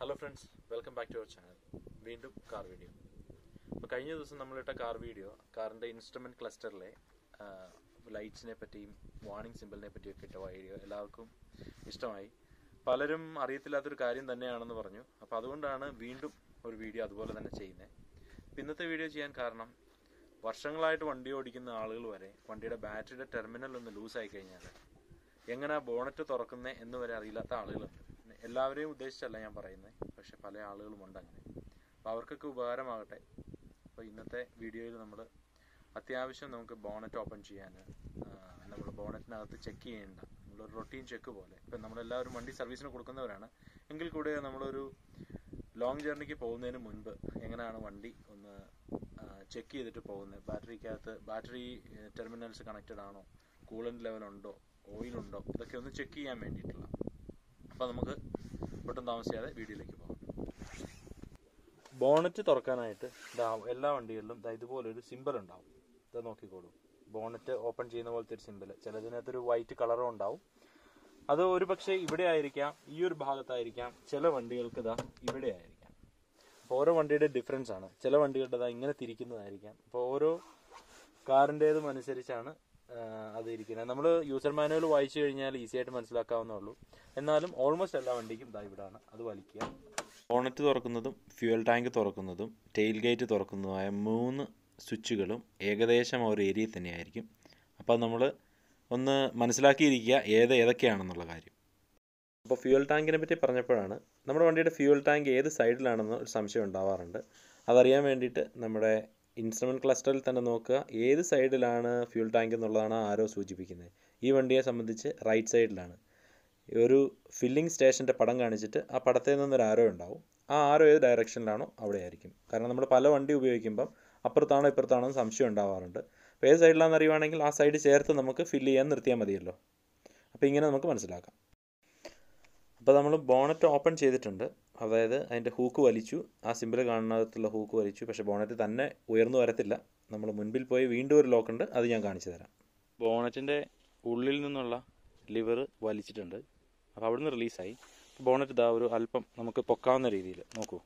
Hello friends, welcome back to our channel. വീണ്ടും car video. അപ്പോൾ കഴിഞ്ഞ ദിവസം നമ്മളിട്ട കാർ വീഡിയോ കാറിൻ്റെ ഇൻസ്ട്രുമെൻറ്റ് ക്ലസ്റ്ററിലെ ലൈറ്റ്സിനെ പറ്റിയും വാർണിംഗ് സിമ്പിളിനെ പറ്റിയൊക്കെ ഇട്ട വീഡിയോ എല്ലാവർക്കും ഇഷ്ടമായി. പലരും അറിയത്തില്ലാത്തൊരു കാര്യം തന്നെയാണെന്ന് പറഞ്ഞു. അപ്പോൾ അതുകൊണ്ടാണ് വീണ്ടും ഒരു വീഡിയോ അതുപോലെ തന്നെ ചെയ്യുന്നത്. ഇന്നത്തെ വീഡിയോ ചെയ്യാൻ കാരണം വർഷങ്ങളായിട്ട് വണ്ടി ഓടിക്കുന്ന ആളുകൾ വരെ വണ്ടിയുടെ ബാറ്ററിയുടെ ടെർമിനൽ ഒന്ന് ലൂസായി കഴിഞ്ഞാൽ എങ്ങനെ ബോണറ്റ് തുറക്കുന്നത് എന്ന് വരെ അറിയില്ലാത്ത ആളുകളുണ്ട്. എല്ലാവരെയും ഉദ്ദേശിച്ചല്ല ഞാൻ പറയുന്നത്, പക്ഷെ പല ആളുകളുമുണ്ട് അങ്ങനെ. അപ്പോൾ അവർക്കൊക്കെ ഉപകാരമാകട്ടെ. അപ്പോൾ ഇന്നത്തെ വീഡിയോയിൽ നമ്മൾ അത്യാവശ്യം നമുക്ക് ബോണറ്റ് ഓപ്പൺ ചെയ്യാൻ, നമ്മൾ ബോണറ്റിനകത്ത് ചെക്ക് ചെയ്യേണ്ട നമ്മളൊരു റൊട്ടീൻ ചെക്ക് പോലെ. ഇപ്പം നമ്മളെല്ലാവരും വണ്ടി സർവീസിന് കൊടുക്കുന്നവരാണ്. എങ്കിൽ കൂടെ നമ്മളൊരു ലോങ് ജേർണിക്ക് പോകുന്നതിന് മുൻപ് എങ്ങനെയാണ് വണ്ടി ഒന്ന് ചെക്ക് ചെയ്തിട്ട് പോകുന്നത്, ബാറ്ററി ടെർമിനൽസ് കണക്റ്റഡ് ആണോ, കൂളൻ്റ് ലെവലുണ്ടോ, ഓയിലുണ്ടോ, ഇതൊക്കെ ഒന്ന് ചെക്ക് ചെയ്യാൻ വേണ്ടിയിട്ടുള്ള. അപ്പോൾ നമുക്ക് ഒട്ടും താമസിയാതെ വീഡിയോയിലേക്ക് പോകാം. ബോണറ്റ് തുറക്കാനായിട്ട് എല്ലാ വണ്ടികളിലും ഇതുപോലൊരു സിമ്പിൾ ഉണ്ടാവും. ഇത് നോക്കിക്കോളൂ, ബോണറ്റ് ഓപ്പൺ ചെയ്യുന്ന പോലത്തെ ഒരു സിമ്പിൾ. ചിലതിനകത്തൊരു വൈറ്റ് കളറും ഉണ്ടാവും. അത് ഒരു പക്ഷേ ഇവിടെ ആയിരിക്കാം, ഈ ഒരു ഭാഗത്തായിരിക്കാം. ചില വണ്ടികൾക്ക് ഇവിടെ ആയിരിക്കാം. അപ്പോൾ ഓരോ വണ്ടിയുടെ ഡിഫറൻസ് ആണ്. ചില വണ്ടികളുടെ ഇങ്ങനെ തിരിക്കുന്നതായിരിക്കാം. അപ്പോൾ ഓരോ കാറിൻ്റേതും അനുസരിച്ചാണ് അത് ഇരിക്കുന്നത്. നമ്മൾ യൂസർ മാനുവൽ വായിച്ചു കഴിഞ്ഞാൽ ഈസി ആയിട്ട് മനസ്സിലാക്കാവുന്നേ. എന്നാലും ഓൾമോസ്റ്റ് എല്ലാ വണ്ടിക്കും ഇവിടാണ്. അത് വലിക്കുക. ബോണറ്റ് തുറക്കുന്നതും ഫ്യൂവൽ ടാങ്ക് തുറക്കുന്നതും ടെയിൽ ഗേറ്റ് തുറക്കുന്നതുമായ 3 സ്വിച്ചുകളും ഏകദേശം ഒരു ഏരിയയിൽ തന്നെയായിരിക്കും. അപ്പോൾ നമ്മൾ ഒന്ന് മനസ്സിലാക്കിയിരിക്കുക ഏതൊക്കെയാണെന്നുള്ള കാര്യം. അപ്പോൾ ഫ്യൂവൽ ടാങ്കിനെ പറ്റി പറഞ്ഞപ്പോഴാണ്, നമ്മുടെ വണ്ടിയുടെ ഫ്യൂവൽ ടാങ്ക് ഏത് സൈഡിലാണെന്ന് ഒരു സംശയം ഉണ്ടാവാറുണ്ട്. അതറിയാൻ വേണ്ടിയിട്ട് നമ്മുടെ ഇൻസ്ട്രുമെൻറ്റ് ക്ലസ്റ്ററിൽ തന്നെ നോക്കുക, ഏത് സൈഡിലാണ് ഫ്യൂൽ ടാങ്ക് എന്നുള്ളതാണ് ആരോ സൂചിപ്പിക്കുന്നത്. ഈ വണ്ടിയെ സംബന്ധിച്ച് റൈറ്റ് സൈഡിലാണ്. ഒരു ഫില്ലിംഗ് സ്റ്റേഷൻ്റെ പടം കാണിച്ചിട്ട് ആ പടത്തിൽ നിന്നൊരു ആരോ ഉണ്ടാവും. ആ ആരോ ഏത് ഡയറക്ഷനിലാണോ അവിടെ ആയിരിക്കും. കാരണം നമ്മൾ പല വണ്ടി ഉപയോഗിക്കുമ്പം അപ്പുറത്താണോ ഇപ്പുറത്താണോ എന്ന് സംശയം ഉണ്ടാവാറുണ്ട്. അപ്പോൾ ഏത് സൈഡിലാണെന്ന് അറിയുവാണെങ്കിൽ ആ സൈഡ് ചേർത്ത് നമുക്ക് ഫില്ല് ചെയ്യാൻ നിർത്തിയാൽ മതിയല്ലോ. അപ്പോൾ ഇങ്ങനെ നമുക്ക് മനസ്സിലാക്കാം. അപ്പോൾ നമ്മൾ ബോണറ്റ് ഓപ്പൺ ചെയ്തിട്ടുണ്ട്. അതായത് അതിൻ്റെ ഹൂക്ക് വലിച്ചു, ആ സിമ്പിൾ കാണുന്നതിലുള്ള ഹൂക്ക് വലിച്ചു. പക്ഷേ ബോണറ്റ് തന്നെ ഉയർന്നു വരത്തില്ല. നമ്മൾ മുൻപിൽ പോയി വീണ്ടും ഒരു ലോക്കുണ്ട്, അത് ഞാൻ കാണിച്ചു തരാം. ബോണറ്റിൻ്റെ ഉള്ളിൽ നിന്നുള്ള ലിവർ വലിച്ചിട്ടുണ്ട്. അപ്പോൾ അവിടെ നിന്ന് റിലീസായി. ബോണറ്റ് ഒരു അല്പം നമുക്ക് പൊക്കാവുന്ന രീതിയിൽ നോക്കൂ.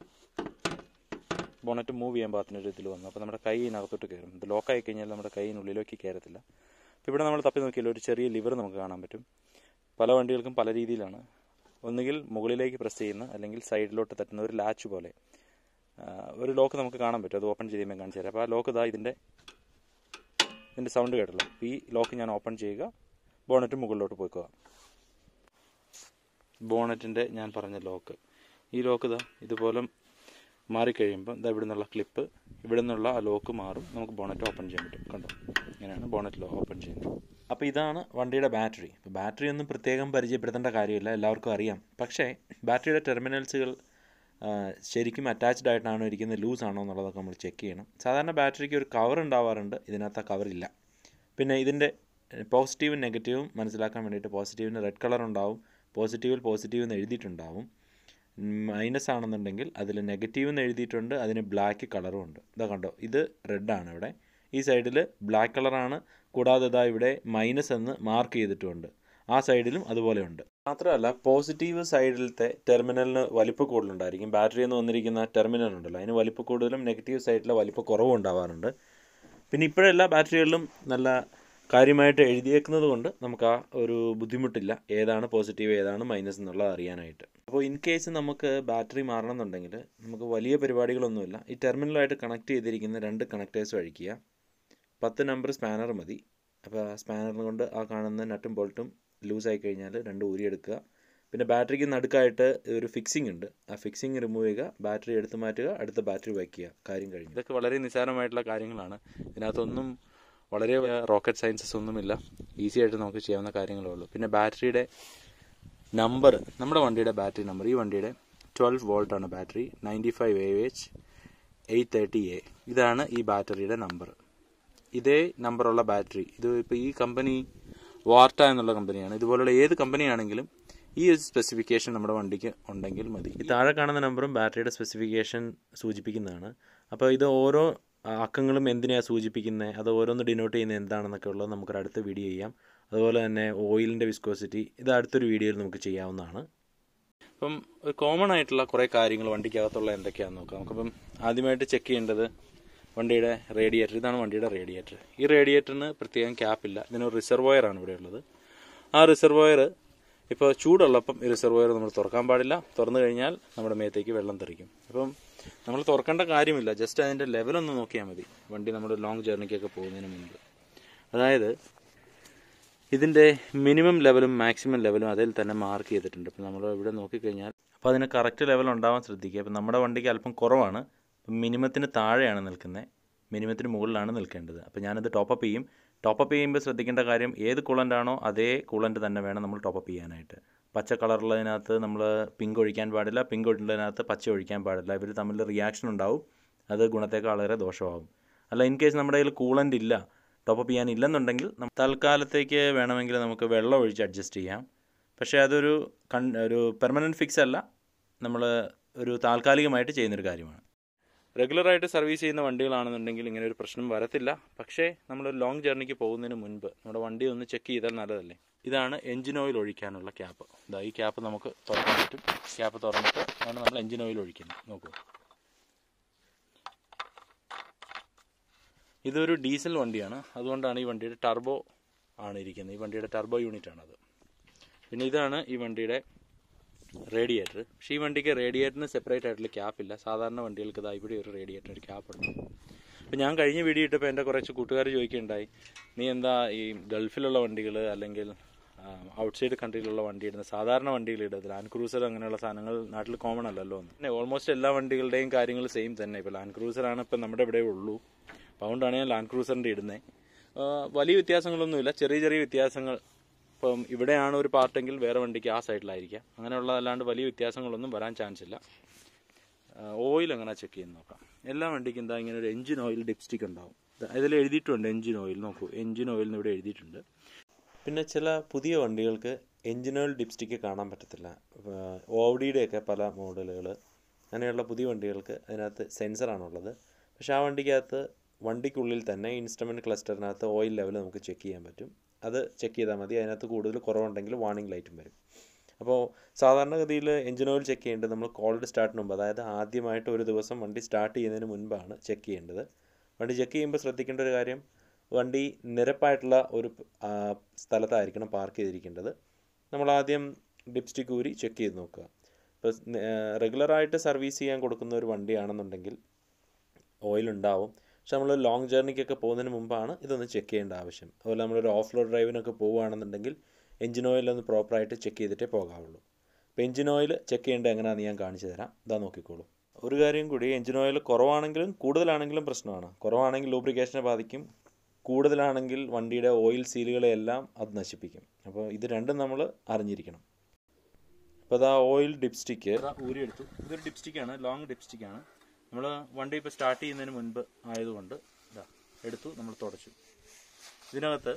ബോണറ്റ് മൂവ് ചെയ്യാൻ പാകത്തിനൊരു ഇതിൽ വന്നു. അപ്പോൾ നമ്മുടെ കൈയിനകത്തോട്ട് കയറും. ഇത് ലോക്കായി കഴിഞ്ഞാൽ നമ്മുടെ കൈയിനുള്ളിലേക്ക് കയറത്തില്ല. അപ്പോൾ ഇവിടെ നമ്മൾ തപ്പി നോക്കിയാൽ ഒരു ചെറിയ ലിവർ നമുക്ക് കാണാൻ പറ്റും. പല വണ്ടികൾക്കും പല രീതിയിലാണ്. ഒന്നുകിൽ മുകളിലേക്ക് പ്രസ് ചെയ്യുന്ന, അല്ലെങ്കിൽ സൈഡിലോട്ട് തട്ടുന്ന ഒരു ലാച്ച് പോലെ ഒരു ലോക്ക് നമുക്ക് കാണാൻ പറ്റും. അത് ഓപ്പൺ ചെയ്യുമ്പോൾ കാണിച്ചു തരാം. അപ്പോൾ ആ ലോക്ക് ഇതിൻ്റെ സൗണ്ട് കേട്ടല്ലോ. ഈ ലോക്ക് ഞാൻ ഓപ്പൺ ചെയ്യുക, ബോണറ്റ് മുകളിലോട്ട് പോയിക്കുക. ബോണറ്റിൻ്റെ ഞാൻ പറഞ്ഞ ലോക്ക്, ഈ ലോക്ക് ഇതുപോലെ മാറിക്കഴിയുമ്പോൾ ഇവിടെ നിന്നുള്ള ക്ലിപ്പ്, ഇവിടെ നിന്നുള്ള ആ ലോക്ക് മാറും. നമുക്ക് ബോണറ്റ് ഓപ്പൺ ചെയ്യാൻ പറ്റും. കണ്ടോ, ഇങ്ങനെയാണ് ബോണറ്റ് ഓപ്പൺ ചെയ്യുന്നത്. അപ്പോൾ ഇതാണ് വണ്ടിയുടെ ബാറ്ററി. ഇപ്പോൾ ബാറ്ററി ഒന്നും പ്രത്യേകം പരിചയപ്പെടുത്തേണ്ട കാര്യമില്ല, എല്ലാവർക്കും അറിയാം. പക്ഷേ ബാറ്ററിയുടെ ടെർമിനൽസുകൾ ശരിക്കും അറ്റാച്ച്ഡ് ആയിട്ടാണോ ഇരിക്കുന്നത്, ലൂസ് ആണോ എന്നുള്ളതൊക്കെ നമ്മൾ ചെക്ക് ചെയ്യണം. സാധാരണ ബാറ്ററിക്ക് ഒരു കവർ ഉണ്ടാവാറുണ്ട്, ഇതിനകത്ത് ആ കവറില്ല. പിന്നെ ഇതിൻ്റെ പോസിറ്റീവും നെഗറ്റീവും മനസ്സിലാക്കാൻ വേണ്ടിയിട്ട് പോസിറ്റീവിന് റെഡ് കളർ ഉണ്ടാവും, പോസിറ്റീവ് എന്ന് എഴുതിയിട്ടുണ്ടാവും. മൈനസ് ആണെന്നുണ്ടെങ്കിൽ അതിൽ നെഗറ്റീവ് എന്ന് എഴുതിയിട്ടുണ്ട്, അതിന് ബ്ലാക്ക് കളറും ഉണ്ട്. ഇതാ കണ്ടോ, ഇത് റെഡാണ് ഇവിടെ, ഈ സൈഡിൽ ബ്ലാക്ക് കളറാണ്. കൂടാതെ ഇവിടെ മൈനസ് എന്ന് മാർക്ക് ചെയ്തിട്ടുമുണ്ട്. ആ സൈഡിലും അതുപോലെ ഉണ്ട്. മാത്രമല്ല പോസിറ്റീവ് സൈഡിലത്തെ ടെർമിനലിന് വലിപ്പ കൂടുതലുണ്ടായിരിക്കും. ബാറ്ററി എന്ന് വന്നിരിക്കുന്ന ടെർമിനൽ ഉണ്ടല്ലോ, അതിന് വലിപ്പ കൂടുതലും നെഗറ്റീവ് സൈഡിലെ വലിപ്പ കുറവും ഉണ്ടാവാറുണ്ട്. പിന്നെ ഇപ്പോഴെല്ലാ ബാറ്ററികളിലും നല്ല കാര്യമായിട്ട് എഴുതിയേക്കുന്നത് കൊണ്ട് നമുക്ക് ആ ഒരു ബുദ്ധിമുട്ടില്ല, ഏതാണ് പോസിറ്റീവ് ഏതാണ് മൈനസ് എന്നുള്ളത് അറിയാനായിട്ട്. അപ്പോൾ ഇൻ കേസ് നമുക്ക് ബാറ്ററി മാറണം എന്നുണ്ടെങ്കിൽ നമുക്ക് വലിയ പരിപാടികളൊന്നുമില്ല. ഈ ടെർമിനലായിട്ട് കണക്ട് ചെയ്തിരിക്കുന്ന 2 കണക്ടേഴ്സ് അഴിക്കുക. 10 നമ്പർ സ്പാനർ മതി. അപ്പോൾ ആ സ്പാനറിന് കൊണ്ട് ആ കാണുന്ന നട്ടും ബോൾട്ടും ലൂസായി കഴിഞ്ഞാൽ 2 ഊരിയെടുക്കുക. പിന്നെ ബാറ്ററിക്ക് നടുക്കായിട്ട് ഒരു ഫിക്സിംഗ് ഉണ്ട്, ആ ഫിക്സിംഗ് റിമൂവ് ചെയ്യുക, ബാറ്ററി എടുത്ത് മാറ്റുക, അടുത്ത ബാറ്ററി വയ്ക്കുക, കാര്യം കഴിഞ്ഞു. ഇതൊക്കെ വളരെ നിസ്സാരമായിട്ടുള്ള കാര്യങ്ങളാണ്. ഇതിനകത്തൊന്നും വളരെ റോക്കറ്റ് സയൻസസ് ഒന്നുമില്ല, ഈസി ആയിട്ട് നമുക്ക് ചെയ്യാവുന്ന കാര്യങ്ങളേ ഉള്ളൂ. പിന്നെ ബാറ്ററിയുടെ നമ്പർ, നമ്മുടെ വണ്ടിയുടെ ബാറ്ററി നമ്പർ, ഈ വണ്ടിയുടെ 12 വോൾട്ടാണ് ബാറ്ററി, 95 Ah 830A, ഇതാണ് ഈ ബാറ്ററിയുടെ നമ്പർ. ഇതേ നമ്പറുള്ള ബാറ്ററി, ഇത് ഇപ്പോൾ ഈ കമ്പനി വാർട്ട എന്നുള്ള കമ്പനിയാണ്. ഇതുപോലുള്ള ഏത് കമ്പനിയാണെങ്കിലും ഈ ഒരു സ്പെസിഫിക്കേഷൻ നമ്മുടെ വണ്ടിക്ക് ഉണ്ടെങ്കിൽ മതി. ഈ താഴെ കാണുന്ന നമ്പറും ബാറ്ററിയുടെ സ്പെസിഫിക്കേഷൻ സൂചിപ്പിക്കുന്നതാണ്. അപ്പോൾ ഇത് ഓരോ അക്കങ്ങളും എന്തിനാണ് സൂചിപ്പിക്കുന്നത്, അത് ഓരോന്ന് ഡിനോട്ട് ചെയ്യുന്നത് എന്താണെന്നൊക്കെ ഉള്ളത് നമുക്കൊരു അടുത്ത വീഡിയോ ചെയ്യാം. അതുപോലെ തന്നെ ഓയിലിൻ്റെ വിസ്കോസിറ്റി, ഇത് അടുത്തൊരു വീഡിയോയിൽ നമുക്ക് ചെയ്യാവുന്നതാണ്. അപ്പം ഒരു കോമൺ ആയിട്ടുള്ള കുറേ കാര്യങ്ങൾ വണ്ടിക്കകത്തുള്ള എന്തൊക്കെയാണെന്ന് നോക്കാം. നമുക്കിപ്പം ആദ്യമായിട്ട് ചെക്ക് ചെയ്യേണ്ടത് വണ്ടിയുടെ റേഡിയേറ്റർ. ഇതാണ് വണ്ടിയുടെ റേഡിയേറ്റർ. ഈ റേഡിയേറ്ററിന് പ്രത്യേകം ക്യാപ്പില്ല. ഇതിനൊരു റിസർവോയറാണ് ഇവിടെ ഉള്ളത്. ആ റിസർവോയർ ഇപ്പോൾ ചൂടുള്ളപ്പം ഈ റിസർവോയർ നമ്മൾ തുറക്കാൻ പാടില്ല. തുറന്നു കഴിഞ്ഞാൽ നമ്മുടെ മേത്തേക്ക് വെള്ളം തെറിക്കും. അപ്പം നമ്മൾ തുറക്കേണ്ട കാര്യമില്ല. ജസ്റ്റ് അതിൻ്റെ ലെവലൊന്ന് നോക്കിയാൽ മതി വണ്ടി നമ്മൾ ലോങ് ജേർണിക്കൊക്കെ പോകുന്നതിന് മുൻപ്. അതായത് ഇതിൻ്റെ മിനിമം ലെവലും മാക്സിമം ലെവലും അതിൽ തന്നെ മാർക്ക് ചെയ്തിട്ടുണ്ട്. ഇപ്പം നമ്മൾ ഇവിടെ നോക്കിക്കഴിഞ്ഞാൽ അപ്പോൾ അതിന് കറക്റ്റ് ലെവൽ ഉണ്ടാവാൻ ശ്രദ്ധിക്കുക. അപ്പം നമ്മുടെ വണ്ടിക്ക് അല്പം കുറവാണ്. അപ്പം മിനിമത്തിന് താഴെയാണ് നിൽക്കുന്നത്, മിനിമത്തിന് മുകളിലാണ് നിൽക്കേണ്ടത്. അപ്പോൾ ഞാനത് ടോപ്പപ്പ് ചെയ്യും. ടോപ്പപ്പ് ചെയ്യുമ്പോൾ ശ്രദ്ധിക്കേണ്ട കാര്യം ഏത് കൂളൻ്റ് ആണോ അതേ കൂളൻ്റ് തന്നെ വേണം നമ്മൾ ടോപ്പപ്പ് ചെയ്യാനായിട്ട്. പച്ച കളറുള്ളതിനകത്ത് നമ്മൾ പിങ്ക് ഒഴിക്കാൻ പാടില്ല, പിങ്ക് ഉള്ളതിനകത്ത് പച്ച ഒഴിക്കാൻ പാടില്ല. ഇവർ തമ്മിൽ റിയാക്ഷൻ ഉണ്ടാവും. അത് ഗുണത്തേക്കാൾ വളരെ ദോഷമാകും. അല്ല, ഇൻ കേസ് നമ്മുടെ കയ്യിൽ കൂളൻ്റ് ഇല്ല, ടോപ്പപ്പ് ചെയ്യാനില്ലെന്നുണ്ടെങ്കിൽ തൽക്കാലത്തേക്ക് വേണമെങ്കിൽ നമുക്ക് വെള്ളം ഒഴിച്ച് അഡ്ജസ്റ്റ് ചെയ്യാം. പക്ഷേ അതൊരു പെർമനൻറ്റ് ഫിക്സ് അല്ല, നമ്മൾ ഒരു താൽക്കാലികമായിട്ട് ചെയ്യുന്നൊരു കാര്യമാണ്. റെഗുലറായിട്ട് സർവീസ് ചെയ്യുന്ന വണ്ടികളാണെന്നുണ്ടെങ്കിൽ ഇങ്ങനെ ഒരു പ്രശ്നം വരത്തില്ല. പക്ഷേ നമ്മൾ ലോങ് ജേർണിക്ക് പോകുന്നതിന് മുൻപ് നമ്മുടെ വണ്ടി ഒന്ന് ചെക്ക് ചെയ്താൽ നല്ലതല്ലേ. ഇതാണ് എഞ്ചിൻ ഓയിൽ ഒഴിക്കാനുള്ള ക്യാപ്പ്. ഈ ക്യാപ്പ് നമുക്ക് തുറക്കാൻ പറ്റും. ക്യാപ്പ് തുറന്നിട്ട് ആണ് നമ്മൾ എഞ്ചിൻ ഓയിൽ ഒഴിക്കുന്നത്. നോക്കൂ, ഇതൊരു ഡീസൽ വണ്ടിയാണ്. അതുകൊണ്ടാണ് ഈ വണ്ടിയുടെ ടർബോ ആണ് ഇരിക്കുന്നത്. ഈ വണ്ടിയുടെ ടർബോ യൂണിറ്റ് ആണത്. പിന്നെ ഇതാണ് ഈ വണ്ടിയുടെ റേഡിയേറ്റർ. പക്ഷേ ഈ വണ്ടിക്ക് റേഡിയേറ്ററിന് സെപ്പറേറ്റ് ആയിട്ടുള്ള ക്യാപ്പില്ല. സാധാരണ വണ്ടികൾക്ക് ഇതാ ഇവിടെ ഒരു റേഡിയേറ്ററിന് ഒരു ക്യാപ്പ് ഉണ്ട്. അപ്പോൾ ഞാൻ കഴിഞ്ഞ വീഡിയോ ഇട്ടപ്പോൾ എൻ്റെ കുറച്ച് കൂട്ടുകാർ ചോദിക്കുകയുണ്ടായി, നീ എന്താ ഈ ഗൾഫിലുള്ള വണ്ടികൾ അല്ലെങ്കിൽ ഔട്ട്സൈഡ് കൺട്രിയിലുള്ള വണ്ടി ഇടുന്നത്, സാധാരണ വണ്ടികൾ ഇടുന്നത്, ലാൻഡ് ക്രൂസർ അങ്ങനെയുള്ള സാധനങ്ങൾ നാട്ടിൽ കോമൺ അല്ലല്ലോ എന്ന്. പിന്നെ ഓൾമോസ്റ്റ് എല്ലാ വണ്ടികളുടെയും കാര്യങ്ങൾ സെയിം തന്നെ. ഇപ്പോൾ ലാൻഡ് ക്രൂസറാണ് ഇപ്പം നമ്മുടെ ഇവിടെ ഉള്ളൂ. അപ്പോൾ അതുകൊണ്ടാണ് ഞാൻ ലാൻഡ് ക്രൂസറിൻ്റെ ഇടുന്നത്. വലിയ വ്യത്യാസങ്ങളൊന്നുമില്ല, ചെറിയ ചെറിയ വ്യത്യാസങ്ങൾ. ഇപ്പം ഇവിടെയാണ് ഒരു പാർട്ടെങ്കിൽ വേറെ വണ്ടിക്ക് ആ സൈഡിലായിരിക്കാം. അങ്ങനെയുള്ളതല്ലാണ്ട് വലിയ വ്യത്യാസങ്ങളൊന്നും വരാൻ ചാൻസ് ഇല്ല. ഓയിൽ എങ്ങനെ ചെക്ക് ചെയ്യുന്ന നോക്കാം. എല്ലാ വണ്ടിക്കും എന്താ ഇങ്ങനെ ഒരു എഞ്ചിൻ ഓയിൽ ഡിപ്സ്റ്റിക് ഉണ്ടാവും. ഇതിൽ എഴുതിയിട്ടുണ്ട് എഞ്ചിൻ ഓയിൽ. നോക്കൂ, എഞ്ചിൻ ഓയിൽ എന്ന് ഇവിടെ എഴുതിയിട്ടുണ്ട്. പിന്നെ ചില പുതിയ വണ്ടികൾക്ക് എഞ്ചിൻ ഓയിൽ ഡിപ്സ്റ്റിക്ക് കാണാൻ പറ്റത്തില്ല. ഓഡിയുടെയൊക്കെ പല മോഡലുകൾ, അങ്ങനെയുള്ള പുതിയ വണ്ടികൾക്ക് അതിനകത്ത് സെൻസറാണുള്ളത്. പക്ഷേ ആ വണ്ടിക്കകത്ത് വണ്ടിക്കുള്ളിൽ തന്നെ ഇൻസ്ട്രുമെൻറ്റ് ക്ലസ്റ്ററിനകത്ത് ഓയിൽ ലെവൽ നമുക്ക് ചെക്ക് ചെയ്യാൻ പറ്റും. അത് ചെക്ക് ചെയ്താൽ മതി. അതിനകത്ത് കൂടുതൽ കുറവുണ്ടെങ്കിൽ വാർണിംഗ് ലൈറ്റും വരും. അപ്പോൾ സാധാരണഗതിയിൽ എഞ്ചിൻ ഓയിൽ ചെക്ക് ചെയ്യേണ്ടത് നമ്മൾ കോൾഡ് സ്റ്റാർട്ടിന് മുമ്പ്, അതായത് ആദ്യമായിട്ട് ഒരു ദിവസം വണ്ടി സ്റ്റാർട്ട് ചെയ്യുന്നതിന് മുൻപാണ് ചെക്ക് ചെയ്യേണ്ടത്. വണ്ടി ചെക്ക് ചെയ്യുമ്പോൾ ശ്രദ്ധിക്കേണ്ട ഒരു കാര്യം, വണ്ടി നിരപ്പായിട്ടുള്ള ഒരു സ്ഥലത്തായിരിക്കണം പാർക്ക് ചെയ്തിരിക്കേണ്ടത്. നമ്മൾ ആദ്യം ഡിപ്സ്റ്റിക് ഊരി ചെക്ക് ചെയ്ത് നോക്കുക. ഇപ്പോൾ റെഗുലറായിട്ട് സർവീസ് ചെയ്യാൻ കൊടുക്കുന്ന ഒരു വണ്ടിയാണെന്നുണ്ടെങ്കിൽ ഓയിൽ ഉണ്ടാവും. പക്ഷെ നമ്മൾ ലോങ് ജേർണിക്കൊക്കെ പോകുന്നതിന് മുമ്പാണ് ഇതൊന്ന് ചെക്ക് ചെയ്യേണ്ട ആവശ്യം. അതുപോലെ നമ്മളൊരു ഓഫ് റോഡ് ഡ്രൈവിനൊക്കെ പോവുകയാണെന്നുണ്ടെങ്കിൽ എഞ്ചിൻ ഓയിലൊന്ന് പ്രോപ്പറായിട്ട് ചെക്ക് ചെയ്തിട്ടേ പോകാവുള്ളൂ. അപ്പോൾ എഞ്ചിൻ ഓയിൽ ചെക്ക് ചെയ്യേണ്ടത് എങ്ങനെയാണെന്ന് ഞാൻ കാണിച്ചു തരാം. ഇതാ നോക്കിക്കോളൂ. ഒരു കാര്യം കൂടി, എഞ്ചിൻ ഓയിൽ കുറവാണെങ്കിലും കൂടുതലാണെങ്കിലും പ്രശ്നമാണ്. കുറവാണെങ്കിൽ ലൂബ്രിക്കേഷനെ ബാധിക്കും, കൂടുതലാണെങ്കിൽ വണ്ടിയുടെ ഓയിൽ സീലുകളെല്ലാം അത് നശിപ്പിക്കും. അപ്പോൾ ഇത് രണ്ടും നമ്മൾ അറിഞ്ഞിരിക്കണം. അപ്പോൾ അതാ ഓയിൽ ഡിപ്സ്റ്റിക്ക് ഊരിയെടുത്തു. ഇതൊരു ഡിപ്സ്റ്റിക്കാണ്, ലോങ് ഡിപ്സ്റ്റിക്കാണ്. നമ്മൾ വണ്ടി ഇപ്പോൾ സ്റ്റാർട്ട് ചെയ്യുന്നതിന് മുൻപ് ആയതുകൊണ്ട് ഇതാ എടുത്തു, നമ്മൾ തുടച്ചു. ഇതിനകത്ത്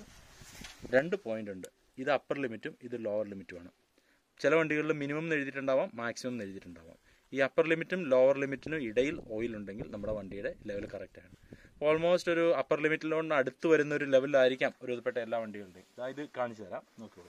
2 പോയിന്റ് ഉണ്ട്. ഇത് അപ്പർ ലിമിറ്റും ഇത് ലോവർ ലിമിറ്റുമാണ്. ചില വണ്ടികളിൽ മിനിമം എന്ന് എഴുതിയിട്ടുണ്ടാവാം, മാക്സിമം എന്ന് എഴുതിയിട്ടുണ്ടാവാം. ഈ അപ്പർ ലിമിറ്റും ലോവർ ലിമിറ്റിനും ഇടയിൽ ഓയിൽ ഉണ്ടെങ്കിൽ നമ്മുടെ വണ്ടിയുടെ ലെവൽ കറക്റ്റാണ്. ഓൾമോസ്റ്റ് ഒരു അപ്പർ ലിമിറ്റിലോണ്ട് അടുത്ത് വരുന്ന ഒരു ലെവലിലായിരിക്കാം ഒരു വിധപ്പെട്ട എല്ലാ വണ്ടികളുടെയും. ഇത് കാണിച്ചു തരാം, നോക്കിയോളൂ.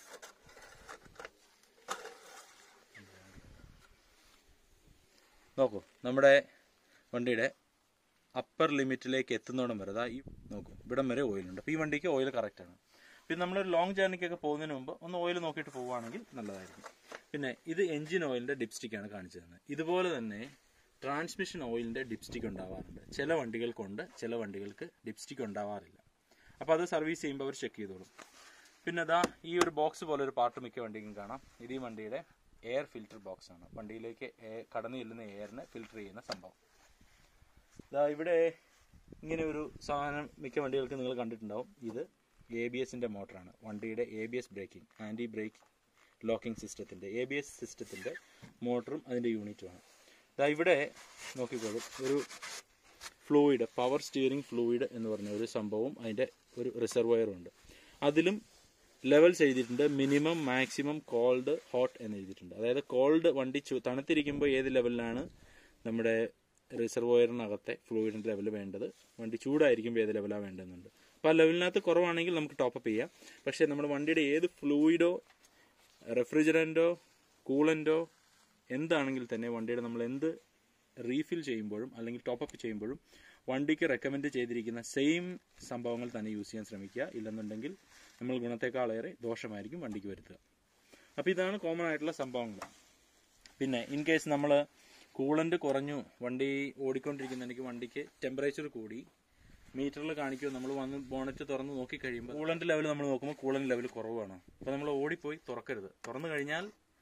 നോക്കൂ, നമ്മുടെ വണ്ടിയുടെ അപ്പർ ലിമിറ്റിലേക്ക് എത്തുന്നോടം വരെ ഈ നോക്കൂ, ഇവിടം വരെ ഓയിലുണ്ട്. അപ്പോൾ ഈ വണ്ടിക്ക് ഓയിൽ കറക്റ്റാണ്. പിന്നെ നമ്മളൊരു ലോങ് ജേർണിക്കൊക്കെ പോകുന്നതിന് മുമ്പ് ഒന്ന് ഓയിൽ നോക്കിയിട്ട് പോവുകയാണെങ്കിൽ നല്ലതായിരിക്കും. പിന്നെ ഇത് എഞ്ചിൻ ഓയിലിൻ്റെ ഡിപ്സ്റ്റിക്കാണ് കാണിച്ചു തന്നത്. ഇതുപോലെ തന്നെ ട്രാൻസ്മിഷൻ ഓയിലിൻ്റെ ഡിപ്സ്റ്റിക് ഉണ്ടാവാറുണ്ട്. ചില വണ്ടികൾക്കുണ്ട്, ചില വണ്ടികൾക്ക് ഡിപ്സ്റ്റിക് ഉണ്ടാവാറില്ല. അപ്പോൾ അത് സർവീസ് ചെയ്യുമ്പോൾ അവർ ചെക്ക് ചെയ്തോളും. പിന്നെ അതാ ഈ ഒരു ബോക്സ് പോലെ ഒരു പാർട്ട് മിക്ക വണ്ടിക്കും കാണാം. ഇത് ഈ വണ്ടിയുടെ എയർ ഫിൽറ്റർ ബോക്സ് ആണ്. വണ്ടിയിലേക്ക് കടന്നു ചെല്ലുന്ന എയറിനെ ഫിൽറ്റർ ചെയ്യുന്ന സംഭവം. ഇതാ ഇവിടെ ഇങ്ങനെ ഒരു സാധനം മിക്ക വണ്ടികൾക്ക് നിങ്ങൾ കണ്ടിട്ടുണ്ടാവും. ഇത് ABSൻ്റെ മോട്ടറാണ്. വണ്ടിയുടെ ABS braking, anti brake locking സിസ്റ്റത്തിൻ്റെ ABS സിസ്റ്റത്തിൻ്റെ മോട്ടറും അതിൻ്റെ യൂണിറ്റുമാണ്. ഇതാ ഇവിടെ നോക്കിക്കോളൂ, ഒരു ഫ്ലൂയിഡ്, പവർ സ്റ്റിയറിംഗ് ഫ്ലൂയിഡ് എന്ന് പറഞ്ഞ ഒരു സംഭവവും അതിൻ്റെ ഒരു റിസർവോയറും ഉണ്ട്. അതിലും ലെവൽസ് എഴുതിയിട്ടുണ്ട്. മിനിമം, മാക്സിമം, കോൾഡ്, ഹോട്ട് എന്ന് എഴുതിയിട്ടുണ്ട്. അതായത് കോൾഡ് വണ്ടി തണുത്തിരിക്കുമ്പോൾ ഏത് ലെവലിലാണ് നമ്മുടെ റിസർവോയറിനകത്തെ ഫ്ലൂയിഡിൻ്റെ ലെവൽ വേണ്ടത്, വണ്ടി ചൂടായിരിക്കുമ്പോൾ ഏത് ലെവലാണ് വേണ്ടതെന്നുണ്ട്. അപ്പോൾ ആ ലെവലിനകത്ത് കുറവാണെങ്കിൽ നമുക്ക് ടോപ്പപ്പ് ചെയ്യാം. പക്ഷേ നമ്മുടെ വണ്ടിയുടെ ഏത് ഫ്ലൂയിഡോ റെഫ്രിജറൻറ്റോ കൂളൻറ്റോ എന്താണെങ്കിൽ തന്നെ വണ്ടിയുടെ നമ്മൾ എന്ത് റീഫിൽ ചെയ്യുമ്പോഴും അല്ലെങ്കിൽ ടോപ്പപ്പ് ചെയ്യുമ്പോഴും വണ്ടിക്ക് റെക്കമെൻഡ് ചെയ്തിരിക്കുന്ന സെയിം സംഭവങ്ങൾ തന്നെ യൂസ് ചെയ്യാൻ ശ്രമിക്കുക. ഇല്ലെന്നുണ്ടെങ്കിൽ നമ്മൾ ഗുണത്തേക്കാളേറെ ദോഷമായിരിക്കും വണ്ടിക്ക് വരുത്തുക. അപ്പോൾ ഇതാണ് കോമൺ ആയിട്ടുള്ള സംഭവങ്ങൾ. പിന്നെ ഇൻ കേസ് നമ്മൾ കൂളൻ്റ് കുറഞ്ഞു, വണ്ടി ഓടിക്കൊണ്ടിരിക്കുന്നെങ്കിൽ വണ്ടിക്ക് ടെമ്പറേച്ചർ കൂടി മീറ്ററിൽ കാണിക്കുമോ, നമ്മൾ വന്ന് ബോണറ്റ് തുറന്ന് നോക്കിക്കഴിയുമ്പോൾ കൂളൻ്റ് ലെവൽ നമ്മൾ നോക്കുമ്പോൾ കൂളൻ്റ് ലെവൽ കുറവാണ്. അപ്പോൾ നമ്മൾ ഓടിപ്പോയി തുറക്കരുത്. തുറന്നു കഴിഞ്ഞാൽ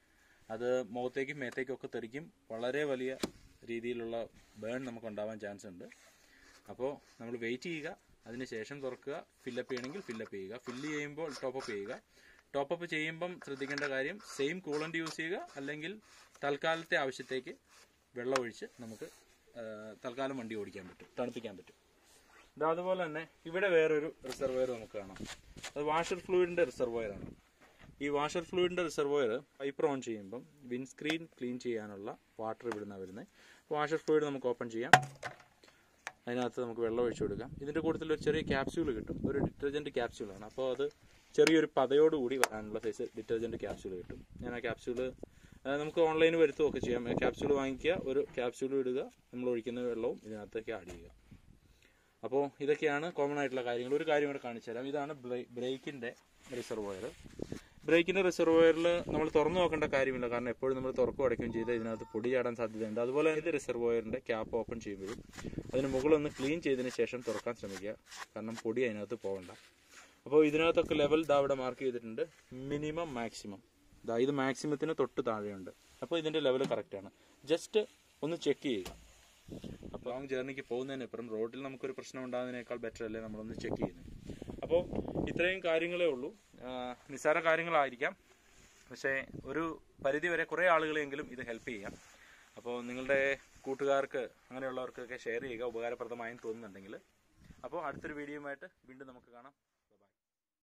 അത് മുഖത്തേക്കും മേത്തേക്കും ഒക്കെ തെറിക്കും. വളരെ വലിയ രീതിയിലുള്ള ബേൺ നമുക്ക് ഉണ്ടാവാൻ ചാൻസ് ഉണ്ട്. അപ്പോൾ നമ്മൾ വെയിറ്റ് ചെയ്യുക, അതിനുശേഷം തുറക്കുക. ഫില്ലപ്പ് ചെയ്യണമെങ്കിൽ ഫില്ലപ്പ് ചെയ്യുക. ഫില്ല് ചെയ്യുമ്പോൾ ടോപ്പപ്പ് ചെയ്യുക. ടോപ്പപ്പ് ചെയ്യുമ്പം ശ്രദ്ധിക്കേണ്ട കാര്യം സെയിം കൂളൻ്റ് യൂസ് ചെയ്യുക, അല്ലെങ്കിൽ തൽക്കാലത്തെ ആവശ്യത്തേക്ക് വെള്ളം ഒഴിച്ച് നമുക്ക് തൽക്കാലം വണ്ടി ഓടിക്കാൻ പറ്റും, തണുപ്പിക്കാൻ പറ്റും. അതുപോലെ തന്നെ ഇവിടെ വേറൊരു റിസർവോയർ നമുക്ക് കാണാം. അത് വാഷർ ഫ്ലൂയിഡിൻ്റെ റിസർവോയറാണ്. ഈ വാഷർ ഫ്ലൂയിഡിൻ്റെ റിസർവോയർ പൈപ്പർ ഓൺ ചെയ്യുമ്പം വിൻസ്ക്രീൻ ക്ലീൻ ചെയ്യാനുള്ള വാട്ടർ ഇവിടുന്ന് വരുന്നത്. വാഷർ ഫ്ലൂയിഡ് നമുക്ക് ഓപ്പൺ ചെയ്യാം. അതിനകത്ത് നമുക്ക് വെള്ളം ഒഴിച്ചു കൊടുക്കാം. ഇതിൻ്റെ കൂട്ടത്തിൽ ഒരു ചെറിയ ക്യാപ്സ്യൂൾ കിട്ടും, ഒരു ഡിറ്റർജൻറ്റ് ക്യാപ്സ്യൂളാണ്. അപ്പോൾ അത് ചെറിയൊരു പതയോടുകൂടി വരാനുള്ള സൈസ് ഡിറ്റർജൻറ്റ് ക്യാപ്സ്യൂൾ കിട്ടും. ഞാൻ ആ ക്യാപ്സ്യൂള് നമുക്ക് ഓൺലൈനിൽ വരുത്തുകയൊക്കെ ചെയ്യാം. ക്യാപ്സ്യൂൾ വാങ്ങിക്കുക, ഒരു ക്യാപ്സ്യൂൾ ഇടുക, നമ്മൾ ഒഴിക്കുന്ന വെള്ളവും ഇതിനകത്തേക്ക് ആഡ് ചെയ്യുക. അപ്പോൾ ഇതൊക്കെയാണ് കോമൺ ആയിട്ടുള്ള കാര്യങ്ങൾ. ഒരു കാര്യം കൂടെ കാണിച്ചു തരാം. ഇതാണ് ബ്രേക്കിൻ്റെ റിസർവോയർ. ബ്രേക്കിൻ്റെ റിസർവോയറിൽ നമ്മൾ തുറന്നു നോക്കേണ്ട കാര്യമില്ല, കാരണം എപ്പോഴും നമ്മൾ തുറക്കും അടയ്ക്കുകയും ചെയ്ത് ഇതിനകത്ത് പൊടി ചാടാൻ സാധ്യതയുണ്ട്. അതുപോലെ ഇത് റിസർവോയറിൻ്റെ ക്യാപ്പ് ഓപ്പൺ ചെയ്യുമ്പോഴും അതിന് മുകളൊന്ന് ക്ലീൻ ചെയ്തതിന് ശേഷം തുറക്കാൻ ശ്രമിക്കുക, കാരണം പൊടി അതിനകത്ത് പോകണ്ട. അപ്പോൾ ഇതിനകത്തൊക്കെ ലെവൽ ഇവിടെ മാർക്ക് ചെയ്തിട്ടുണ്ട്, മിനിമം മാക്സിമം. ഇത് മാക്സിമത്തിന് തൊട്ട് താഴെയുണ്ട്. അപ്പോൾ ഇതിൻ്റെ ലെവൽ കറക്റ്റാണ്. ജസ്റ്റ് ഒന്ന് ചെക്ക് ചെയ്യുക. അപ്പോൾ ലോങ് ജേർണിക്ക് പോകുന്നതിനപ്പുറം റോഡിൽ നമുക്കൊരു പ്രശ്നം ഉണ്ടാകുന്നതിനേക്കാൾ ബെറ്റർ അല്ലേ നമ്മളൊന്ന് ചെക്ക് ചെയ്യുന്നത്. അപ്പോൾ ഇത്രയും കാര്യങ്ങളേ ഉള്ളൂ. നിസ്സാര കാര്യങ്ങളായിരിക്കാം, പക്ഷേ ഒരു പരിധി വരെ കുറേ ആളുകളെങ്കിലും ഇത് ഹെൽപ്പ് ചെയ്യാം. അപ്പോൾ നിങ്ങളുടെ കൂട്ടുകാർക്ക് അങ്ങനെയുള്ളവർക്കൊക്കെ ഷെയർ ചെയ്യുക ഉപകാരപ്രദമായെന്ന് തോന്നുന്നുണ്ടെങ്കിൽ. അപ്പോൾ അടുത്തൊരു വീഡിയോയുമായിട്ട് വീണ്ടും നമുക്ക് കാണാം.